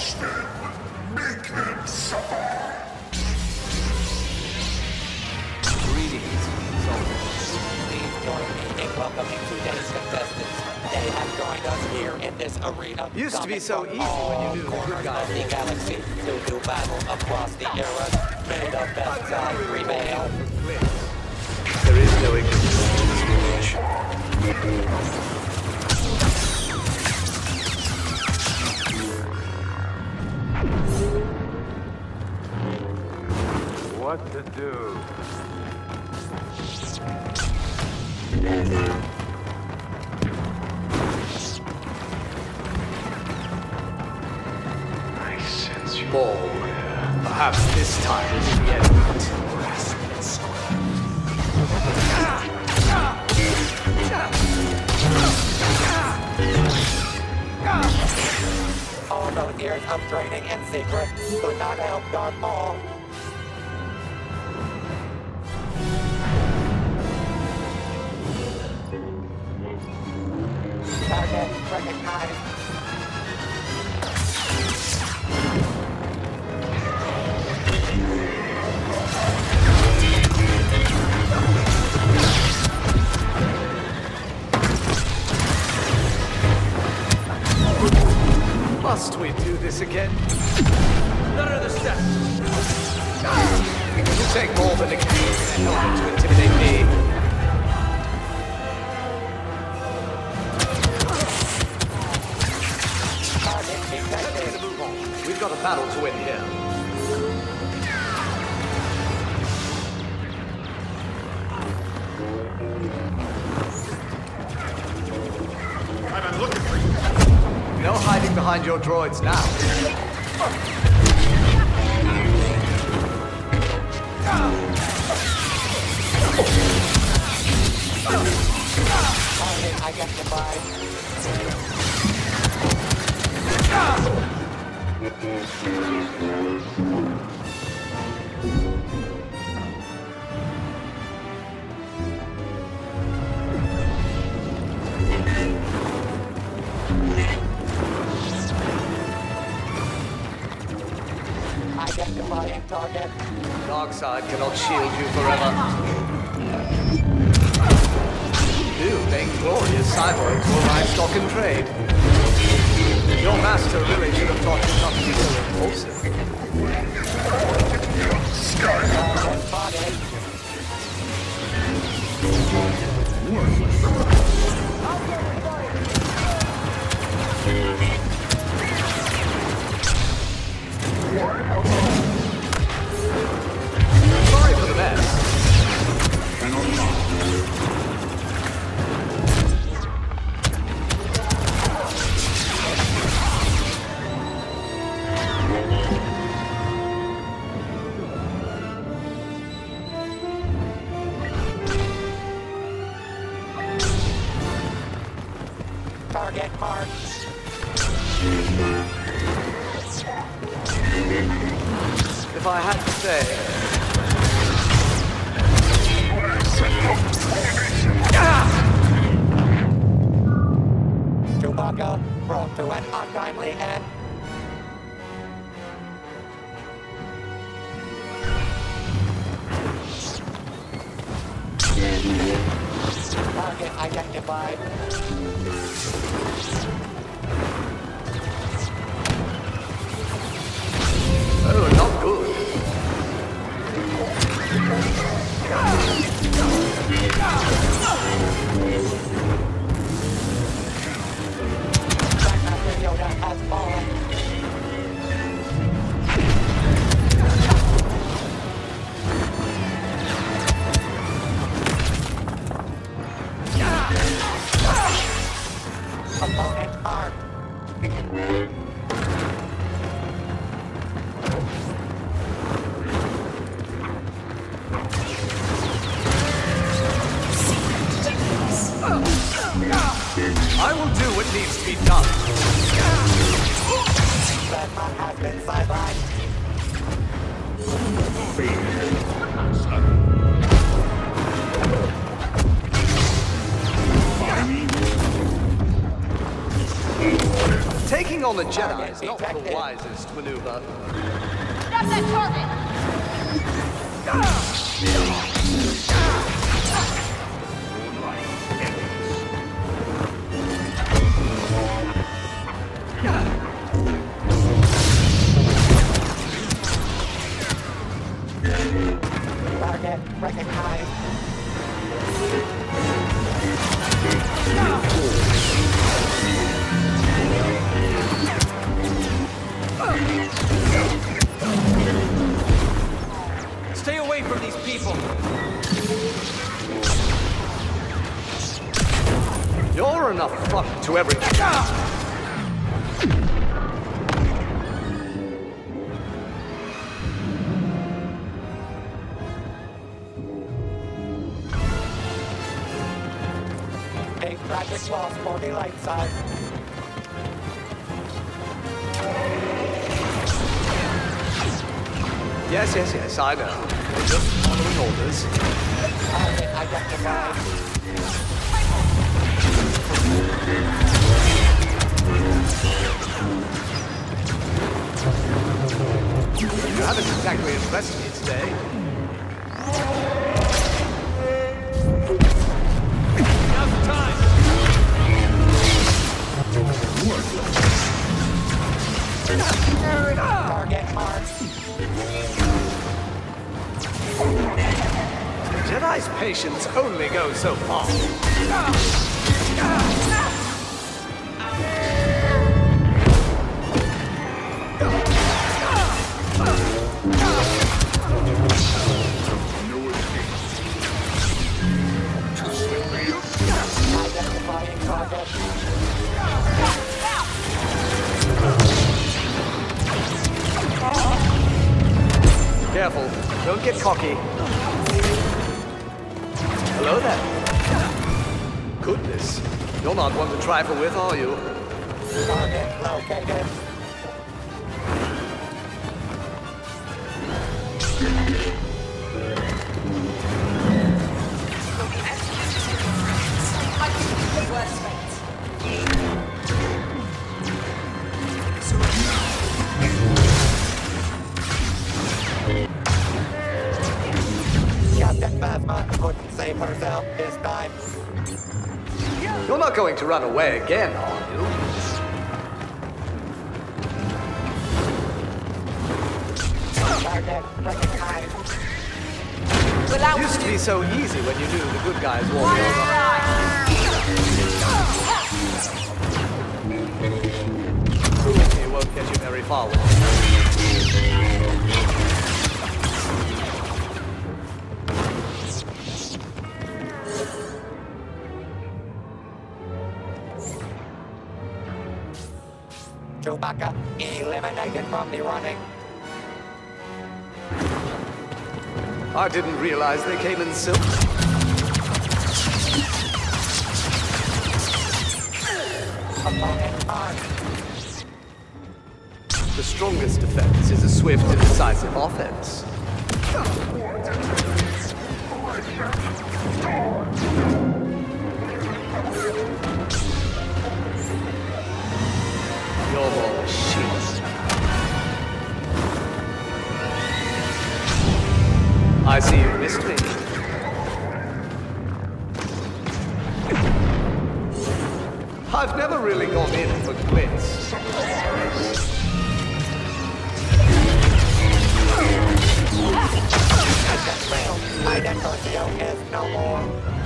Crush them. Make them suffer. Greetings, soldiers. Please join me in welcoming today's contestants. They have joined us here in this arena. Used to be so easy when you knew the good Corners of the guys. galaxy to do battle across the eras. May the best side prevail. There is no ignorance in this creation. What to do? I sense you. Ball. Perhaps this time is the end. Grasp and square. All those years of training in secret could not help Darth Maul. Target recognized. Must we do this again? None of the steps. It will take more than a key and help to intimidate me. Target Let's detected. move on. We've got a battle to win here. I've been looking for you. No hiding behind your droids now. Target identified. Identifying target. Dark side cannot shield you forever. Do make glorious cyborgs for my stock and trade. Your master really should have taught you not to be so impulsive. Target spotted. Sorry for the mess. Target marked. If I had to say, Chewbacca brought to an untimely end. Target identified. oh, not good. Grandmaster Yoda has fallen. Opponent armed. I will do what needs to be done. Batman has been sidelined. Taking on the Jedi is not the wisest maneuver. Stop that target! Target recognized. Stay away from these people. You're an affront to every... A tragic loss for the light side. Yes, I know. We're just following orders. Target identified. You haven't exactly impressed me today. Now's the time. Target marked. Jedi's patience only goes so far. Identifying target. Careful, don't get cocky. Hello there. Goodness, you're not one to trifle with, are you? Target located. Captain Phasma couldn't save herself this time. You're not going to run away again, are you? Target recognized. Used to be so easy when you knew the good guys walked over. You won't get you very far with it. Chewbacca eliminated from the running. I didn't realize they came in silk. Opponent armed. The strongest defense is a swift and decisive offense. You're more machines. I see you missed me. I've never really gone in for glitz. My Decorsio is no more.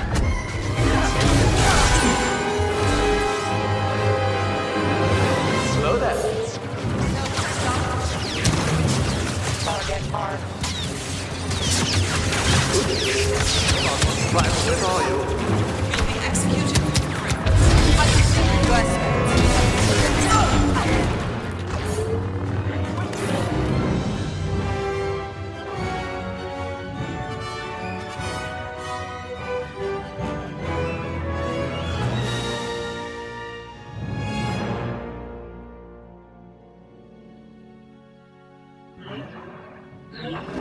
Slow that. Target marked. Right, where are you? Will be executed. Worst Yeah.